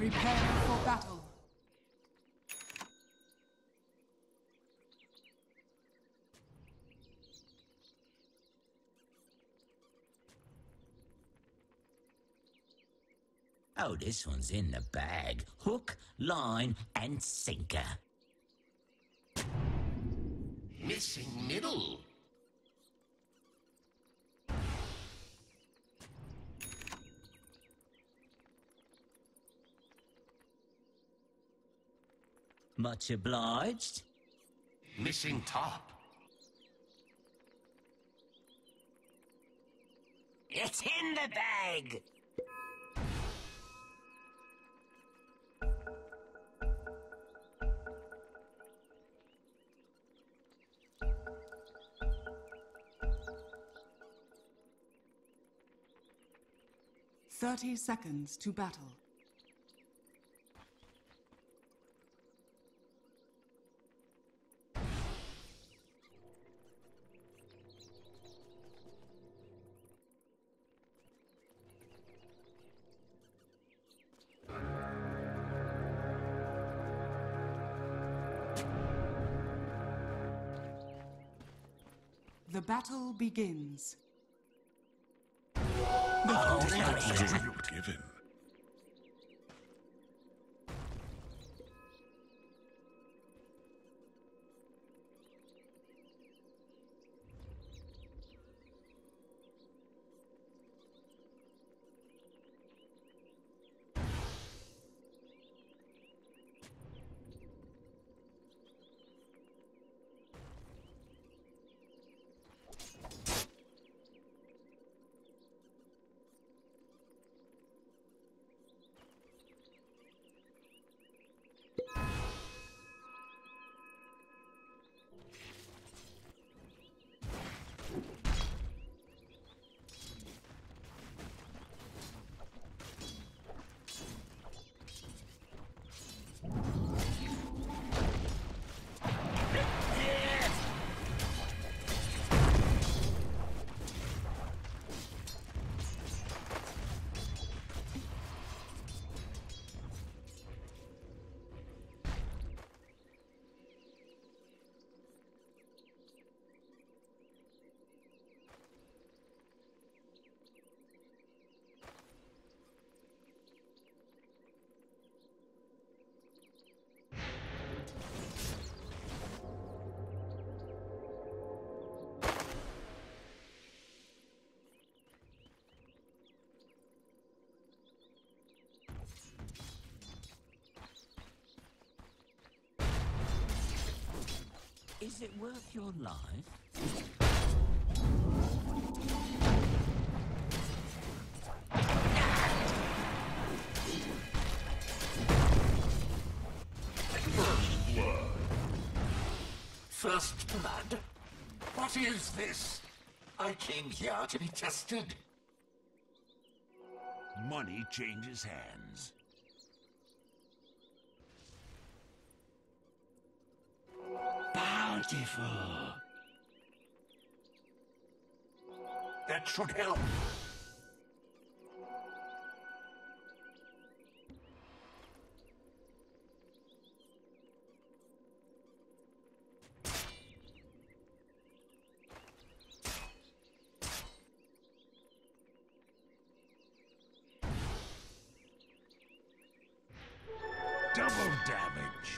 Prepare for battle. Oh, this one's in the bag. Hook, line, and sinker. Missing middle. Much obliged. Missing top. It's in the bag! Thirty seconds to battle. The battle begins. Given. Is it worth your life? First blood. First blood? What is this? I came here to be tested. Money changes hands. Bountiful. That should help. Double damage.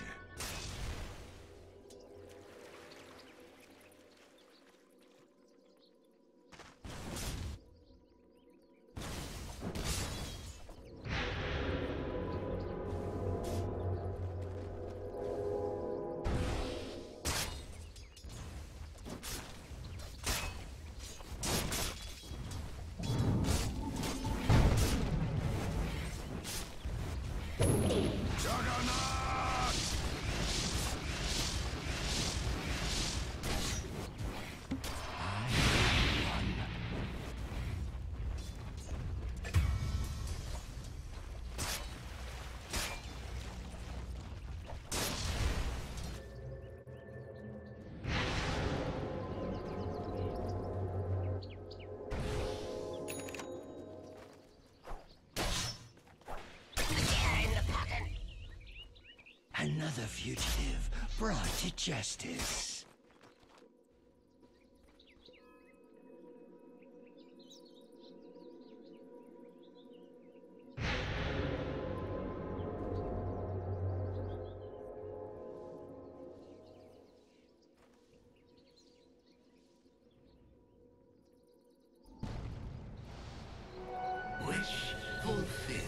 Juggernaut! Another fugitive brought to justice. Wish fulfilled.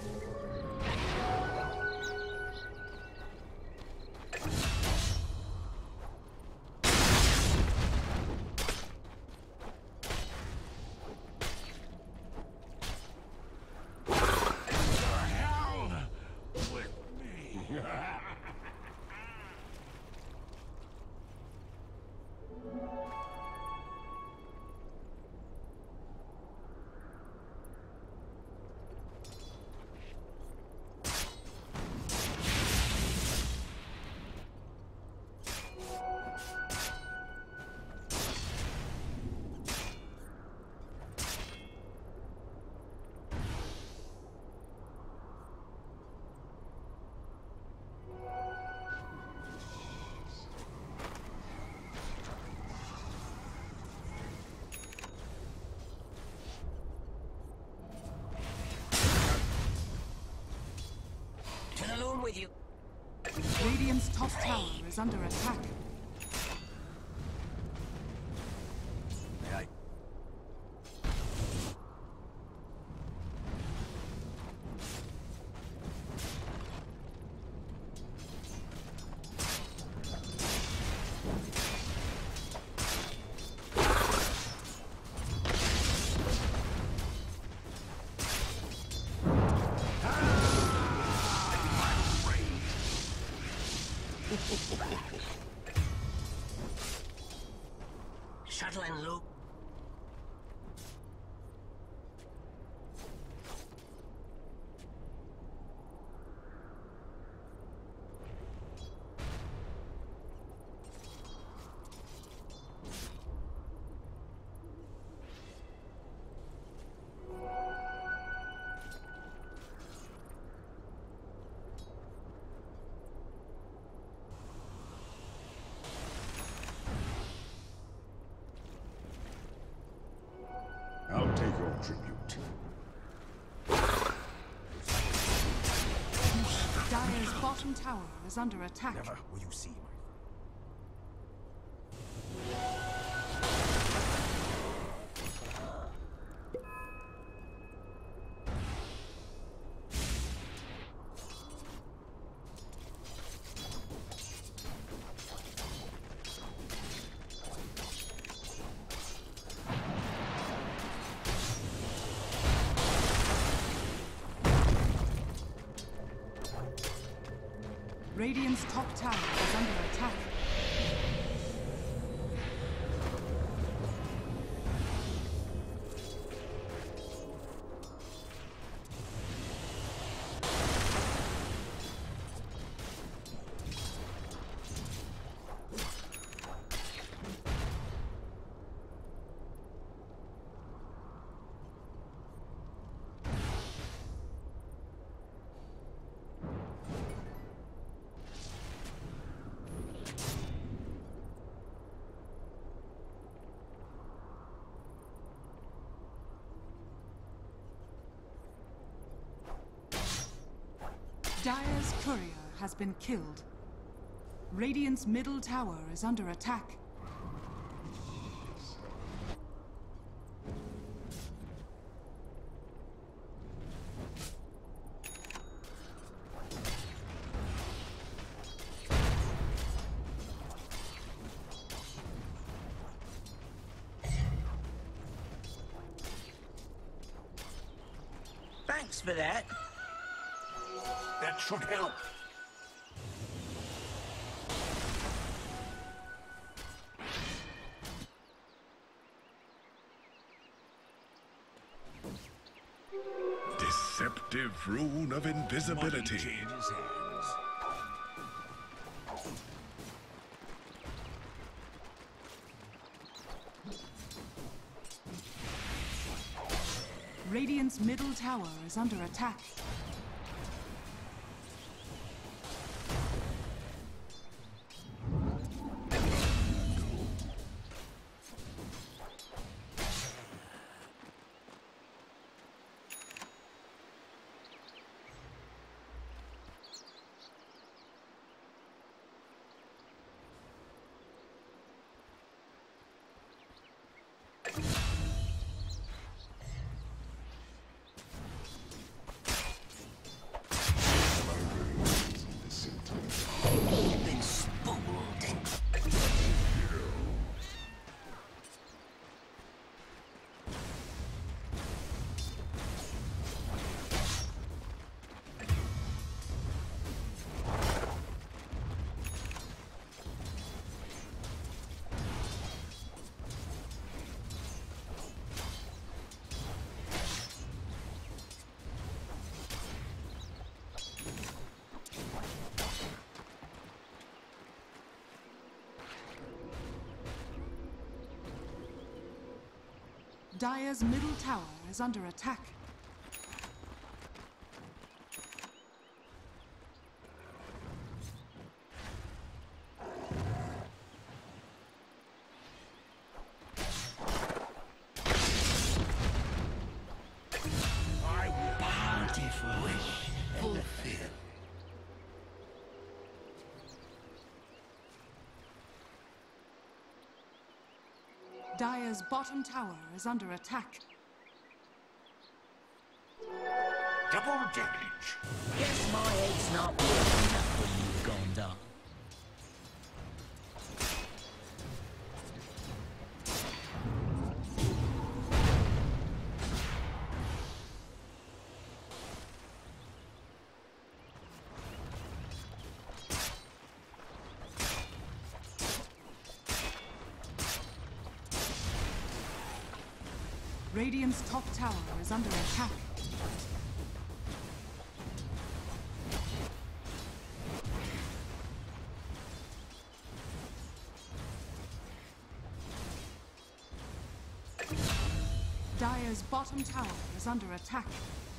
Alone with you. Radiant's top tower is under attack. Shuttle and loop. I'll take your tribute. Dire's bottom tower is under attack. Never will you see my... Radiant's top tower is under attack. Dire's courier has been killed. Radiant's middle tower is under attack. Thanks for that. That should help. Deceptive rune of invisibility. Money changes hands. Radiant's middle tower is under attack. Dire's middle tower is under attack. Dire's bottom tower is under attack. Double damage. Guess my head's not working enough when you've gone down. Radiant's top tower is under attack. Dire's bottom tower is under attack.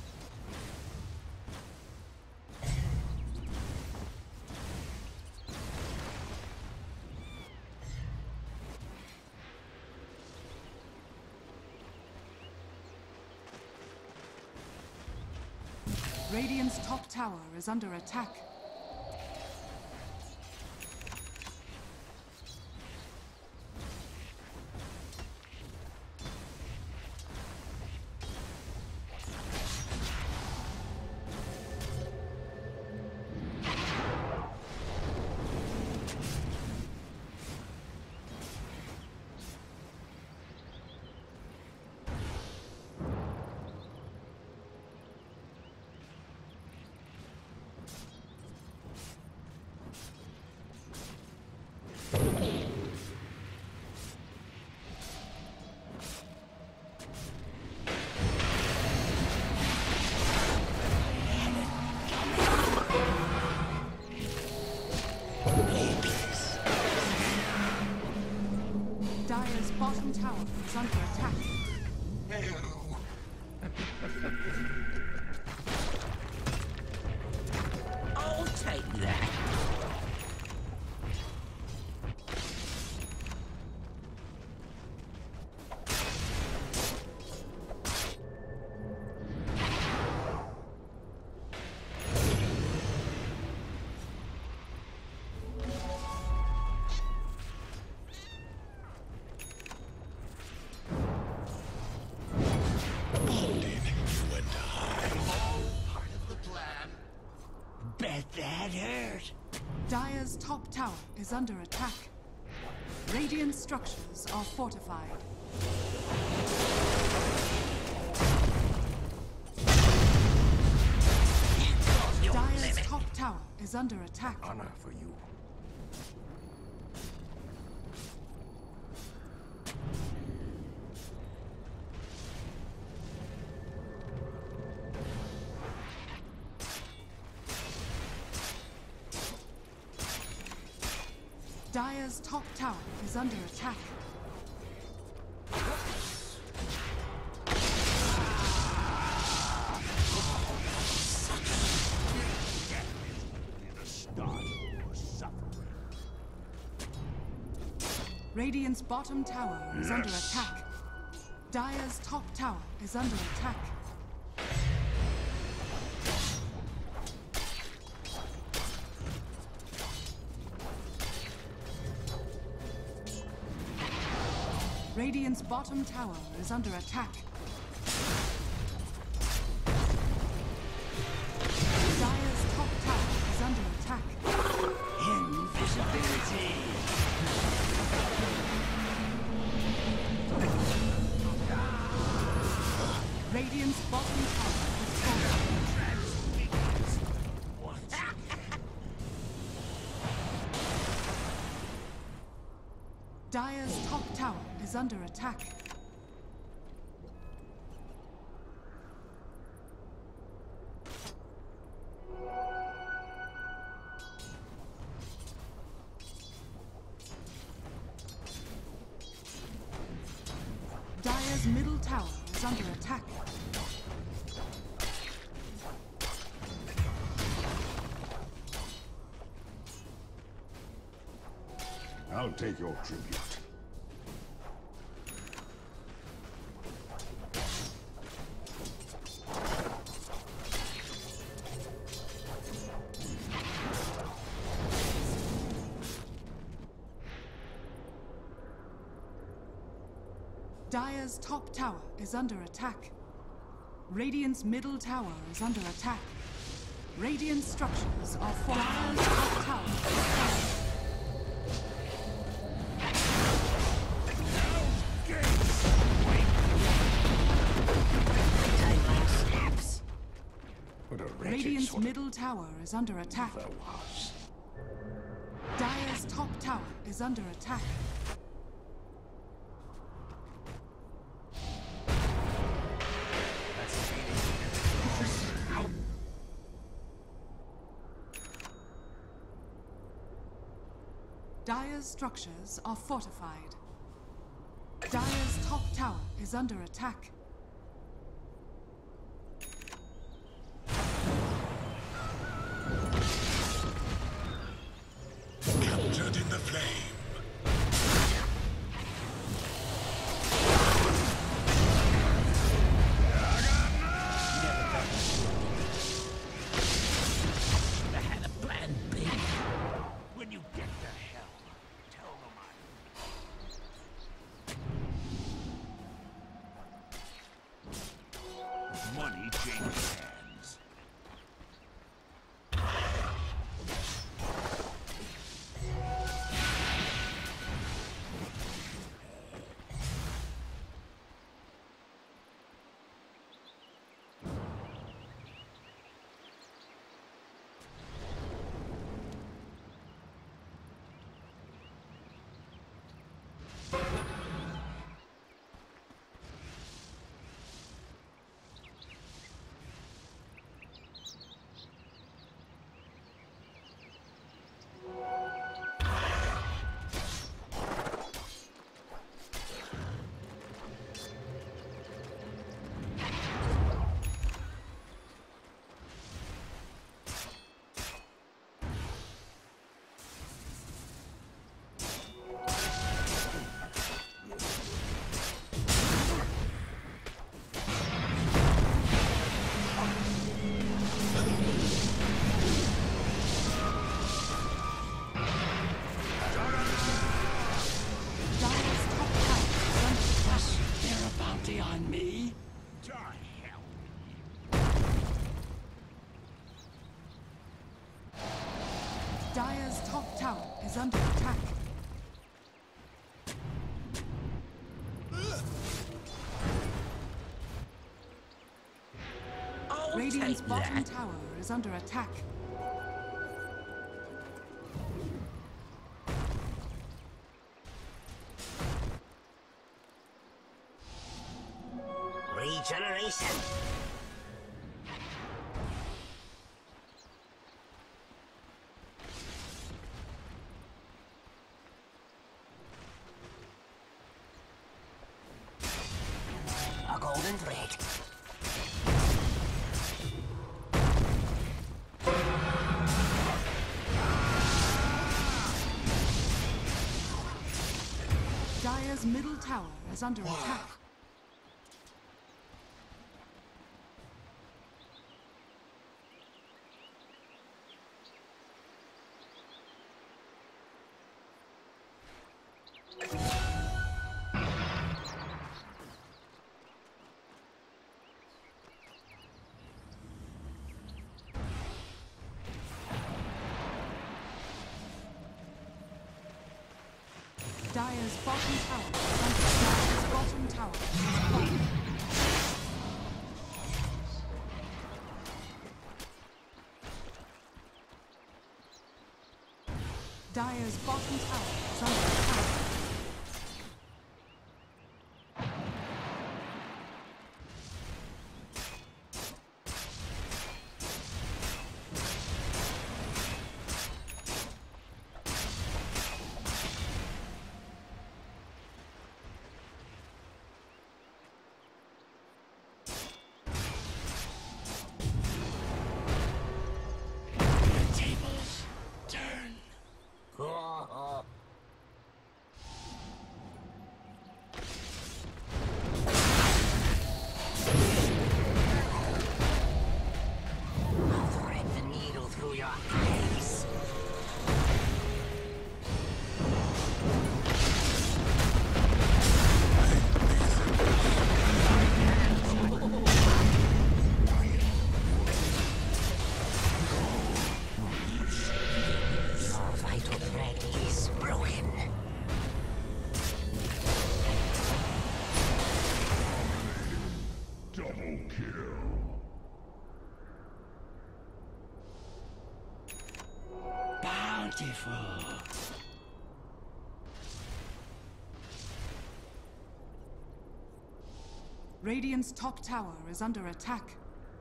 Radiant's top tower is under attack. Dire's bottom tower is under attack. I'll take that. Bet that hurt. Dire's top tower is under attack. Radiant structures are fortified. Dire's top tower is under attack. Honor for you. Dire's top tower is under attack. Radiant's bottom tower is under attack. Dire's top tower is under attack. Radiant's bottom tower is under attack. Dire's top tower is under attack. Invisibility. Radiant's bottom tower is falling. Dire's top tower is under attack. Dire's middle tower is under attack. I'll take your tribute. Dire's top tower is under attack. Radiant's middle tower is under attack. Radiant structures are fortified. Dire's top tower is falling. What a wretched Radiant's sort of middle tower is under attack. there was. Dire's top tower is under attack. Dire's structures are fortified. Dire's top tower is under attack. Captured in the flame. I had a plan B. When you get to hell, tell them money changes hands. Dire's top tower is under attack. I'll Radiant's take bottom that. tower is under attack. Regeneration. A golden thread. Dire's middle tower is under attack. Dire's bottom tower is under attack. Dire's bottom tower is falling. Dire's bottom tower is under attack. Double kill. Bountiful. Radiant's top tower is under attack.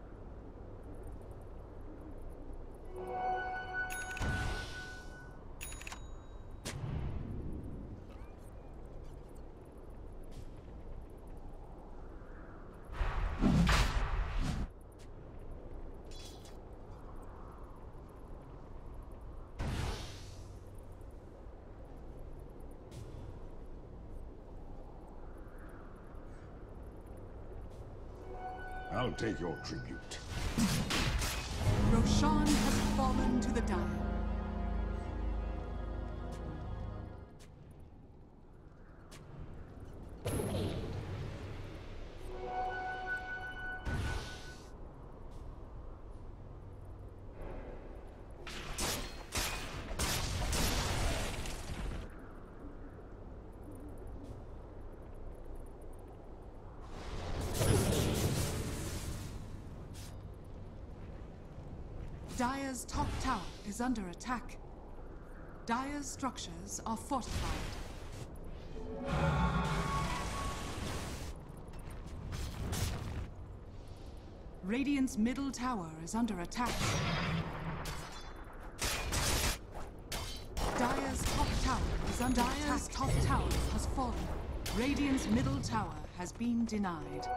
I'll take your tribute. Roshan has fallen to the Dire. Dire's top tower is under attack. Dire's structures are fortified. Radiant's middle tower is under attack. Dire's top tower is under attack. Dire's top tower has fallen. Radiant's middle tower has been denied.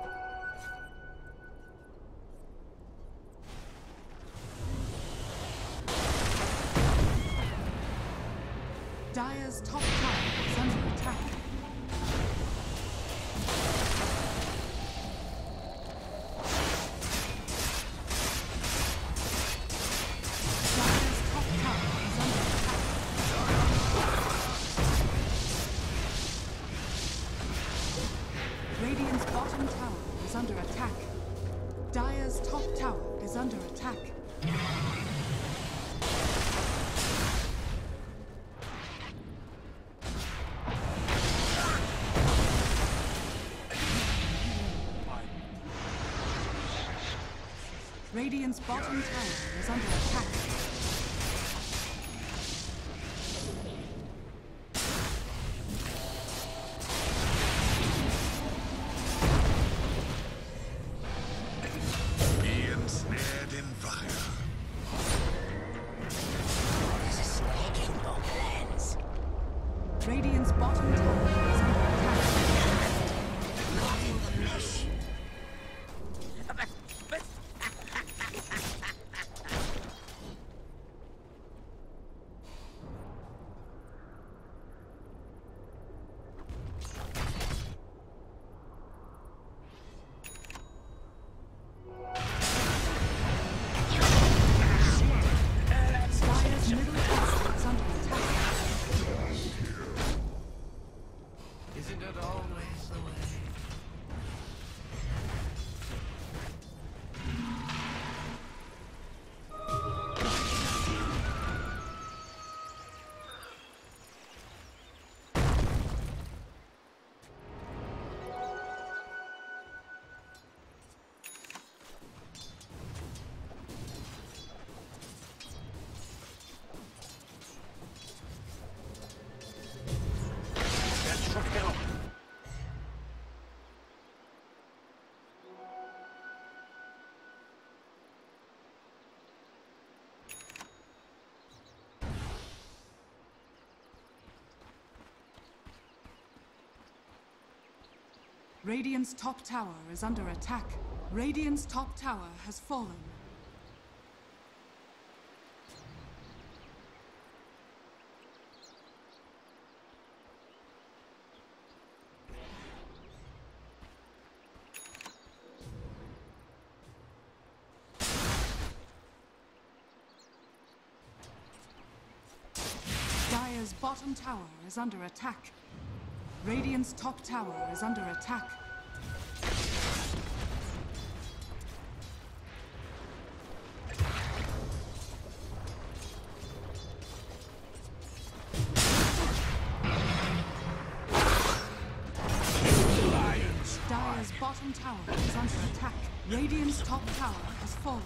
Dire's top tower is under attack. Dire's top tower is under attack. Radiant's bottom tower is under attack. Dire's top tower is under attack. Radiant's bottom tower is under attack. Be ensnared in fire. There's a snake in your plans. Radiant's bottom tower is under attack. Not in the mesh. Dire's middle tower is under attack. Isn't it always the way? That's fulfilled. Radiant's top tower is under attack. Radiant's top tower has fallen. Dire's bottom tower is under attack. Radiant's top tower is under attack. Dire's bottom bottom tower is under attack. Radiant's top tower has fallen.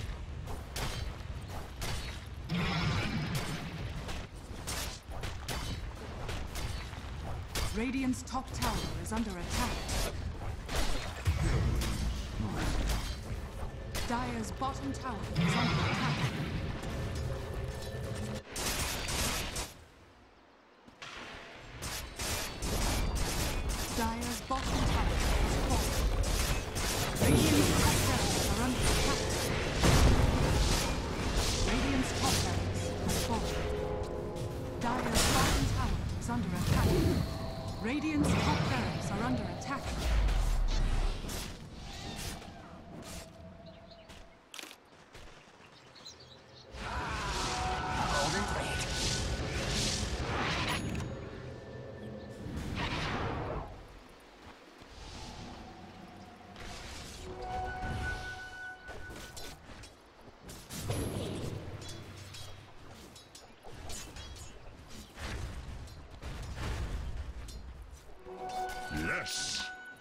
Radiant's top tower is under attack. Dire's bottom tower is under attack. Dire's bottom tower has fallen. Radiant's top barracks are under attack. Radiant's top barracks has fallen. Dire's bottom tower is under attack. Radiant's top barracks are under attack. Yes.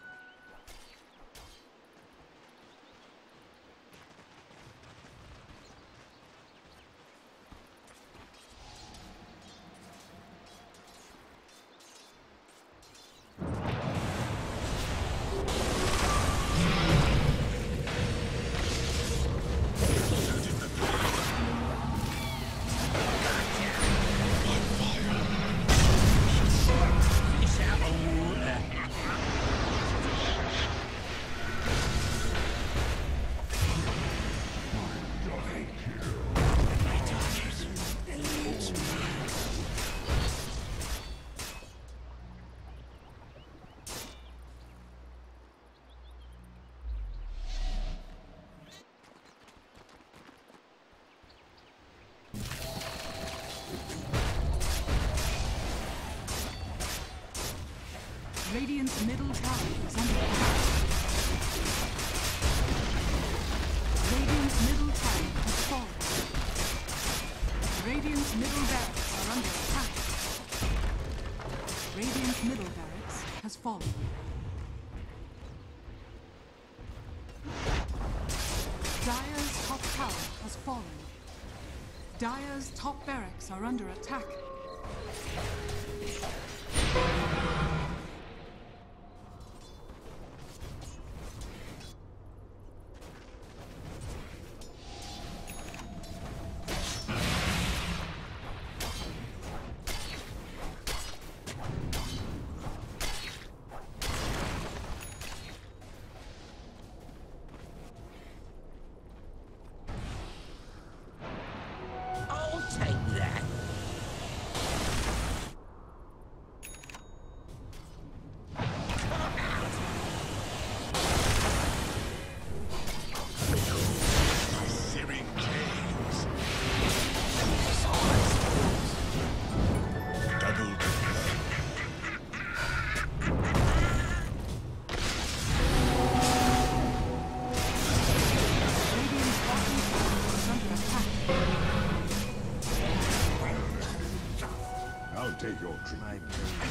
Radiant's middle tower is under attack. Radiant's middle tower has fallen. Radiant's middle barracks are under attack. Radiant's middle barracks has fallen. Dire's top tower has fallen. Dire's top barracks are under attack. I'll take that. Searing chains. Double Radiant's bottom tower is under attack. I'll take your tribute.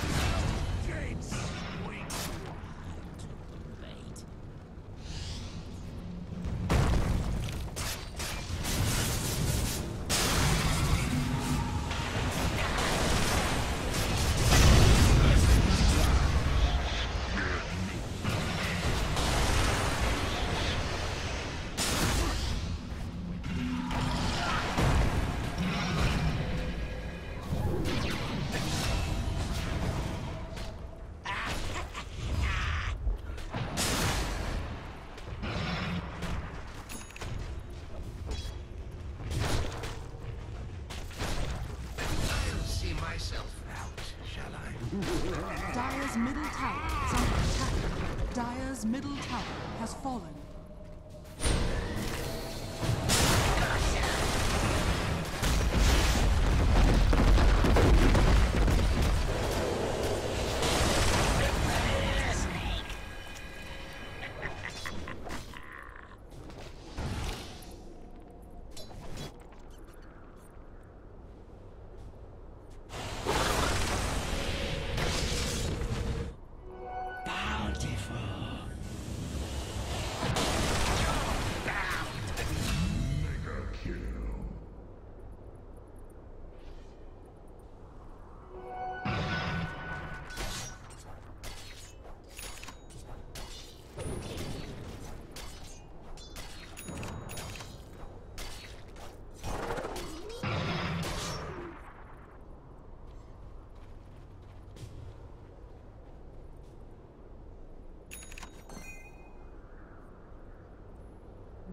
Bait. I'll see myself out, shall I? Dire's middle tower is under attack. Dire's middle tower has fallen.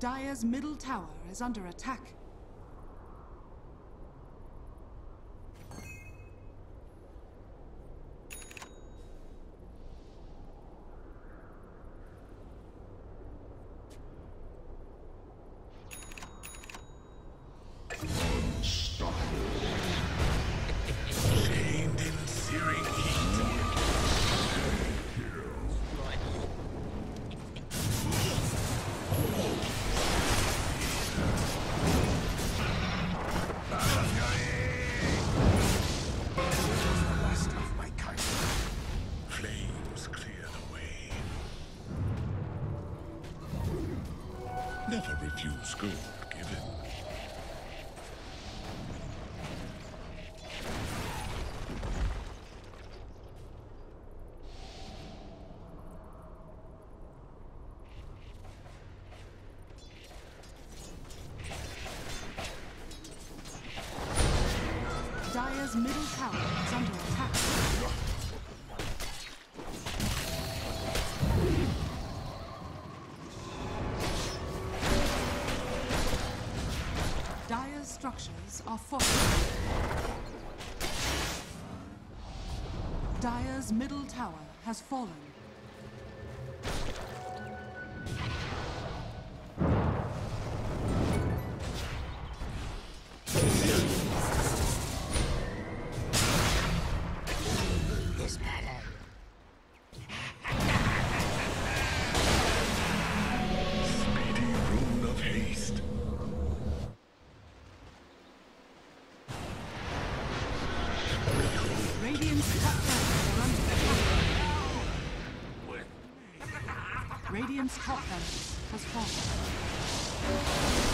Dire's middle tower is under attack. Chained in searing heat. The last of my kind. Flames clear the way. Never refuse gold given. Dire's middle tower is under attack. Dire's structures are fortified. Dire's middle tower has fallen. Speedy rune of haste. Radiant's top barracks are under attack. Radiant's top barracks has fallen.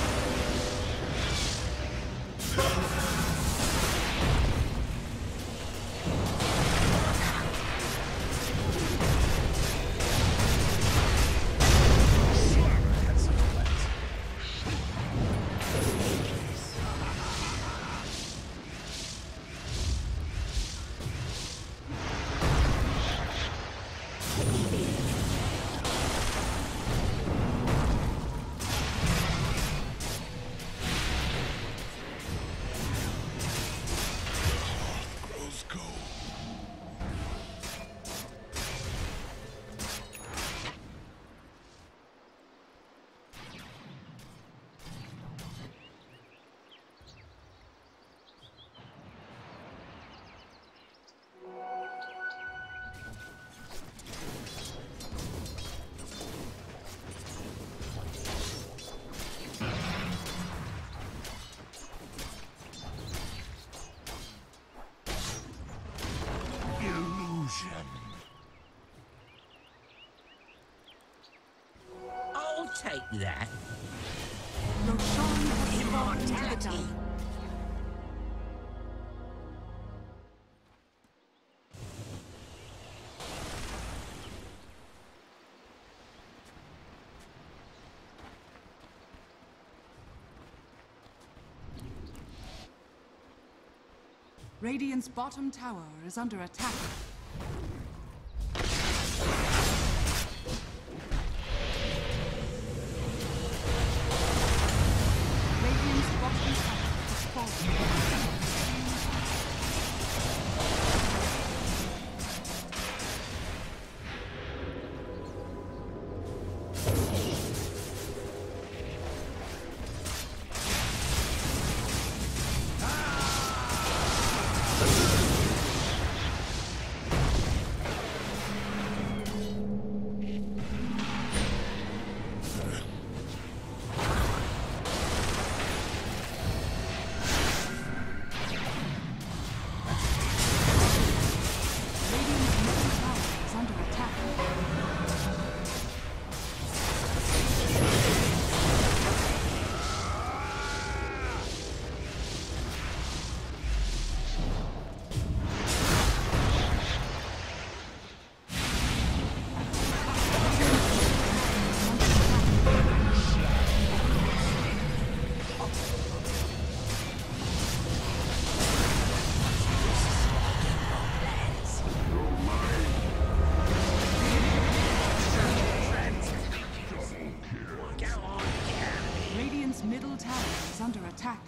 Grows cold. Illusion. I'll take that. Roshan has fallen to the Immortality. down. Radiant's bottom tower is under attack. Radiant's bottom tower has fallen. attack.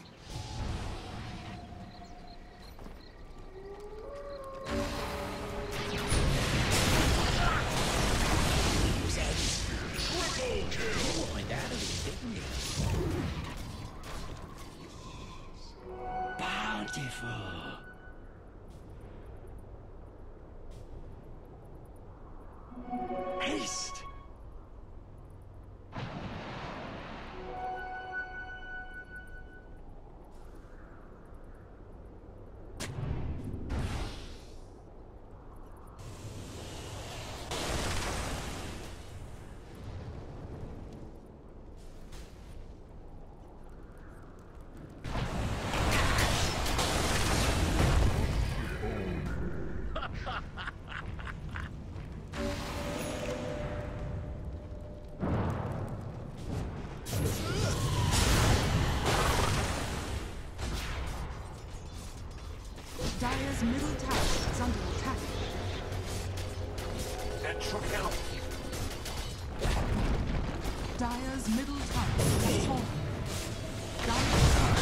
Find out of it, didn't you? Bountiful. Haste! Dire's middle tower is under attack. That should help. Dire's middle tower has fallen. Dire's tower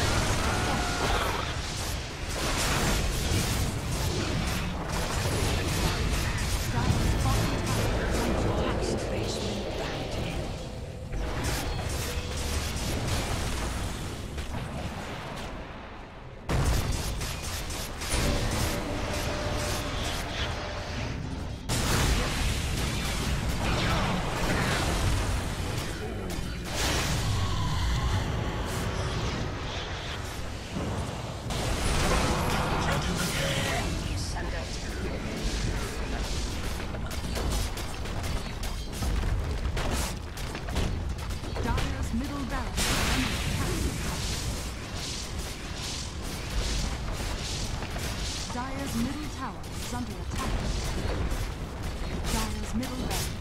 Dire's bottom tower is under attack. Dire's middle barracks is under attack. Dire's middle tower is under attack. Dire's middle barracks